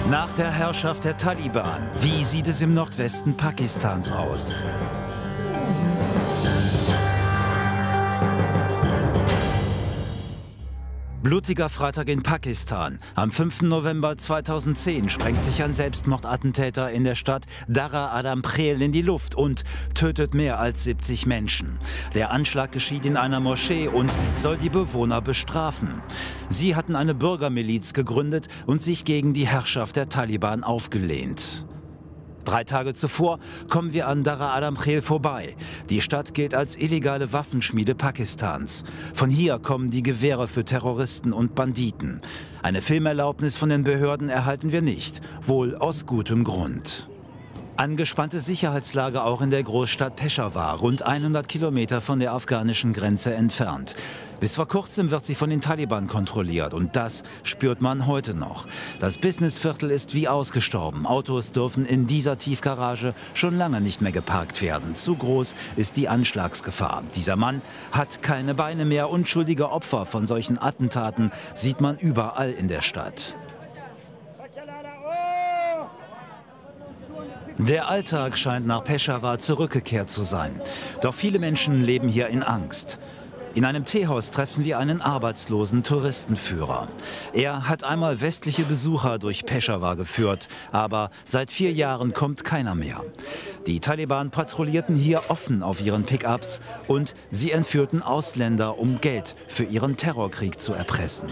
Nach der Herrschaft der Taliban, wie sieht es im Nordwesten Pakistans aus? Blutiger Freitag in Pakistan. Am 5. November 2010 sprengt sich ein Selbstmordattentäter in der Stadt Dara Adam Khel in die Luft und tötet mehr als 70 Menschen. Der Anschlag geschieht in einer Moschee und soll die Bewohner bestrafen. Sie hatten eine Bürgermiliz gegründet und sich gegen die Herrschaft der Taliban aufgelehnt. 3 Tage zuvor kommen wir an Dara Adam Khel vorbei. Die Stadt gilt als illegale Waffenschmiede Pakistans. Von hier kommen die Gewehre für Terroristen und Banditen. Eine Filmerlaubnis von den Behörden erhalten wir nicht, wohl aus gutem Grund. Angespannte Sicherheitslage auch in der Großstadt Peschawar, rund 100 Kilometer von der afghanischen Grenze entfernt. Bis vor kurzem wird sie von den Taliban kontrolliert und das spürt man heute noch. Das Businessviertel ist wie ausgestorben. Autos dürfen in dieser Tiefgarage schon lange nicht mehr geparkt werden. Zu groß ist die Anschlagsgefahr. Dieser Mann hat keine Beine mehr. Unschuldige Opfer von solchen Attentaten sieht man überall in der Stadt. Der Alltag scheint nach Peschawar zurückgekehrt zu sein. Doch viele Menschen leben hier in Angst. In einem Teehaus treffen wir einen arbeitslosen Touristenführer. Er hat einmal westliche Besucher durch Peschawar geführt, aber seit 4 Jahren kommt keiner mehr. Die Taliban patrouillierten hier offen auf ihren Pickups und sie entführten Ausländer, um Geld für ihren Terrorkrieg zu erpressen.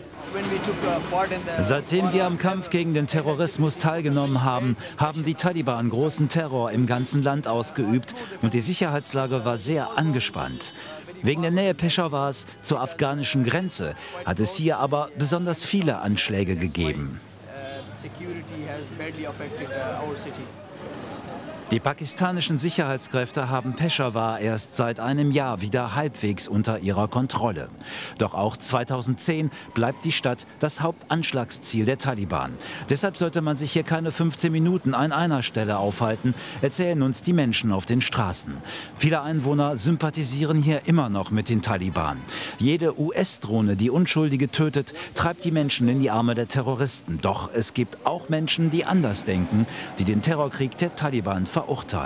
Seitdem wir am Kampf gegen den Terrorismus teilgenommen haben, haben die Taliban großen Terror im ganzen Land ausgeübt und die Sicherheitslage war sehr angespannt. Wegen der Nähe Peschawars zur afghanischen Grenze hat es hier aber besonders viele Anschläge gegeben. Die pakistanischen Sicherheitskräfte haben Peschawar erst seit einem Jahr wieder halbwegs unter ihrer Kontrolle. Doch auch 2010 bleibt die Stadt das Hauptanschlagsziel der Taliban. Deshalb sollte man sich hier keine 15 Minuten an einer Stelle aufhalten, erzählen uns die Menschen auf den Straßen. Viele Einwohner sympathisieren hier immer noch mit den Taliban. Jede US-Drohne, die Unschuldige tötet, treibt die Menschen in die Arme der Terroristen. Doch es gibt auch Menschen, die anders denken, die den Terrorkrieg der Taliban verurteilen.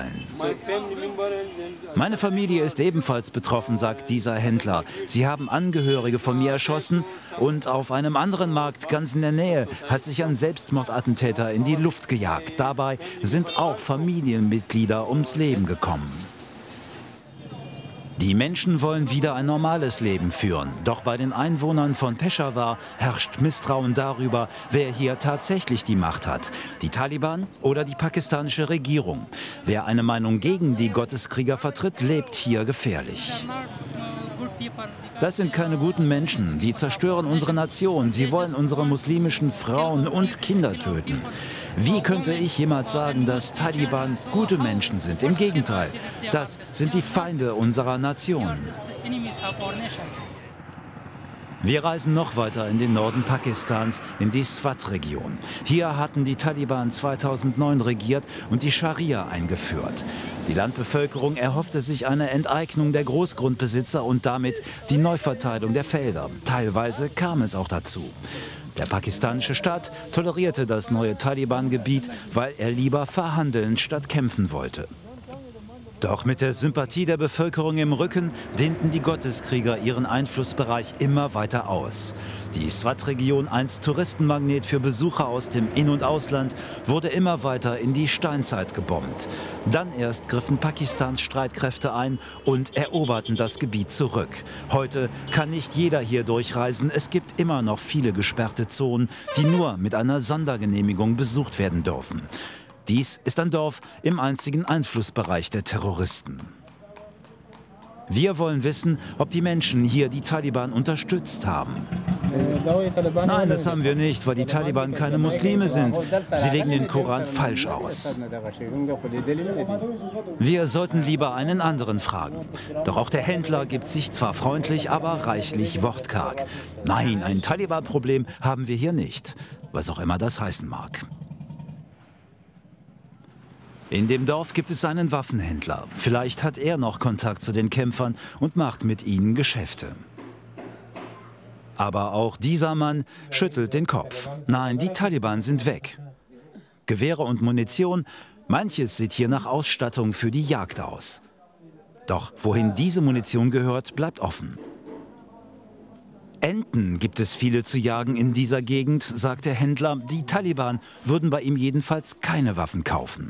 Meine Familie ist ebenfalls betroffen, sagt dieser Händler. Sie haben Angehörige von mir erschossen und auf einem anderen Markt ganz in der Nähe hat sich ein Selbstmordattentäter in die Luft gejagt. Dabei sind auch Familienmitglieder ums Leben gekommen. Die Menschen wollen wieder ein normales Leben führen. Doch bei den Einwohnern von Peschawar herrscht Misstrauen darüber, wer hier tatsächlich die Macht hat. Die Taliban oder die pakistanische Regierung. Wer eine Meinung gegen die Gotteskrieger vertritt, lebt hier gefährlich. Das sind keine guten Menschen. Die zerstören unsere Nation. Sie wollen unsere muslimischen Frauen und Kinder töten. Wie könnte ich jemals sagen, dass Taliban gute Menschen sind? Im Gegenteil, das sind die Feinde unserer Nation. Wir reisen noch weiter in den Norden Pakistans, in die Swat-Region. Hier hatten die Taliban 2009 regiert und die Scharia eingeführt. Die Landbevölkerung erhoffte sich eine Enteignung der Großgrundbesitzer und damit die Neuverteilung der Felder. Teilweise kam es auch dazu. Der pakistanische Staat tolerierte das neue Taliban-Gebiet, weil er lieber verhandeln statt kämpfen wollte. Doch mit der Sympathie der Bevölkerung im Rücken dehnten die Gotteskrieger ihren Einflussbereich immer weiter aus. Die Swat-Region, einst Touristenmagnet für Besucher aus dem In- und Ausland, wurde immer weiter in die Steinzeit gebombt. Dann erst griffen Pakistans Streitkräfte ein und eroberten das Gebiet zurück. Heute kann nicht jeder hier durchreisen. Es gibt immer noch viele gesperrte Zonen, die nur mit einer Sondergenehmigung besucht werden dürfen. Dies ist ein Dorf im einzigen Einflussbereich der Terroristen. Wir wollen wissen, ob die Menschen hier die Taliban unterstützt haben. Nein, das haben wir nicht, weil die Taliban keine Muslime sind. Sie legen den Koran falsch aus. Wir sollten lieber einen anderen fragen. Doch auch der Händler gibt sich zwar freundlich, aber reichlich wortkarg. Nein, ein Taliban-Problem haben wir hier nicht, was auch immer das heißen mag. In dem Dorf gibt es einen Waffenhändler. Vielleicht hat er noch Kontakt zu den Kämpfern und macht mit ihnen Geschäfte. Aber auch dieser Mann schüttelt den Kopf. Nein, die Taliban sind weg. Gewehre und Munition, manches sieht hier nach Ausstattung für die Jagd aus. Doch wohin diese Munition gehört, bleibt offen. Enten gibt es viele zu jagen in dieser Gegend, sagt der Händler. Die Taliban würden bei ihm jedenfalls keine Waffen kaufen.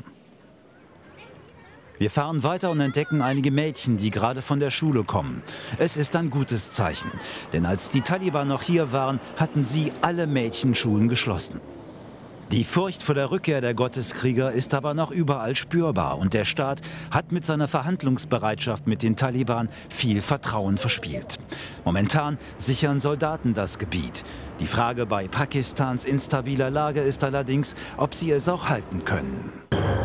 Wir fahren weiter und entdecken einige Mädchen, die gerade von der Schule kommen. Es ist ein gutes Zeichen, denn als die Taliban noch hier waren, hatten sie alle Mädchenschulen geschlossen. Die Furcht vor der Rückkehr der Gotteskrieger ist aber noch überall spürbar und der Staat hat mit seiner Verhandlungsbereitschaft mit den Taliban viel Vertrauen verspielt. Momentan sichern Soldaten das Gebiet. Die Frage bei Pakistans instabiler Lage ist allerdings, ob sie es auch halten können.